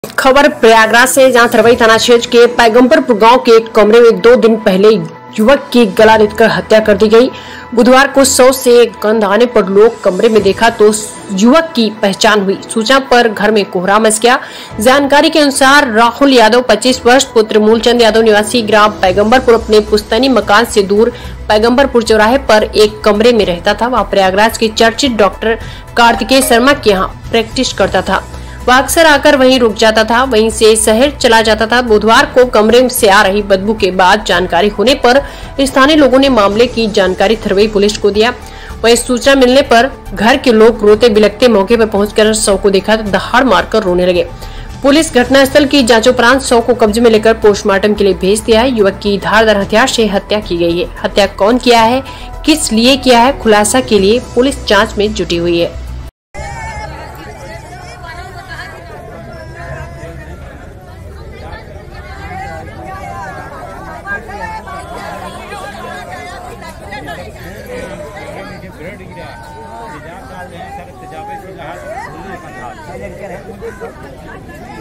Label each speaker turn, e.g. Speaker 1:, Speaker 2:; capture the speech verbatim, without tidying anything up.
Speaker 1: खबर प्रयागराज से, जहां थरवई थाना क्षेत्र के पैगंबरपुर गांव के एक कमरे में दो दिन पहले युवक की गला रेतकर हत्या कर दी गई। बुधवार को शव से गंध आने पर लोग कमरे में देखा तो युवक की पहचान हुई। सूचना पर घर में कोहरा मच गया। जानकारी के अनुसार राहुल यादव पच्चीस वर्ष, पुत्र मूलचंद यादव निवासी ग्राम पैगंबरपुर, अपने पुश्तैनी मकान से दूर पैगंबरपुर चौराहे पर एक कमरे में रहता था। वह प्रयागराज के चर्चित डॉक्टर कार्तिकेय शर्मा के यहाँ प्रैक्टिस करता था। वह अक्सर आकर वहीं रुक जाता था, वहीं से शहर चला जाता था। बुधवार को कमरे से आ रही बदबू के बाद जानकारी होने पर स्थानीय लोगों ने मामले की जानकारी थरवई पुलिस को दिया। वहीं सूचना मिलने पर घर के लोग रोते बिलखते मौके पर पहुंचकर शव को देखा तो दहाड़ मारकर रोने लगे। पुलिस घटनास्थल की जांच उपरांत शव को कब्जे में लेकर पोस्टमार्टम के लिए भेज दिया है। युवक की धारदार हथियार से हत्या की गई है। हत्या कौन किया है, किस लिए किया है, खुलासा के लिए पुलिस जाँच में जुटी हुई है।
Speaker 2: ब्रेड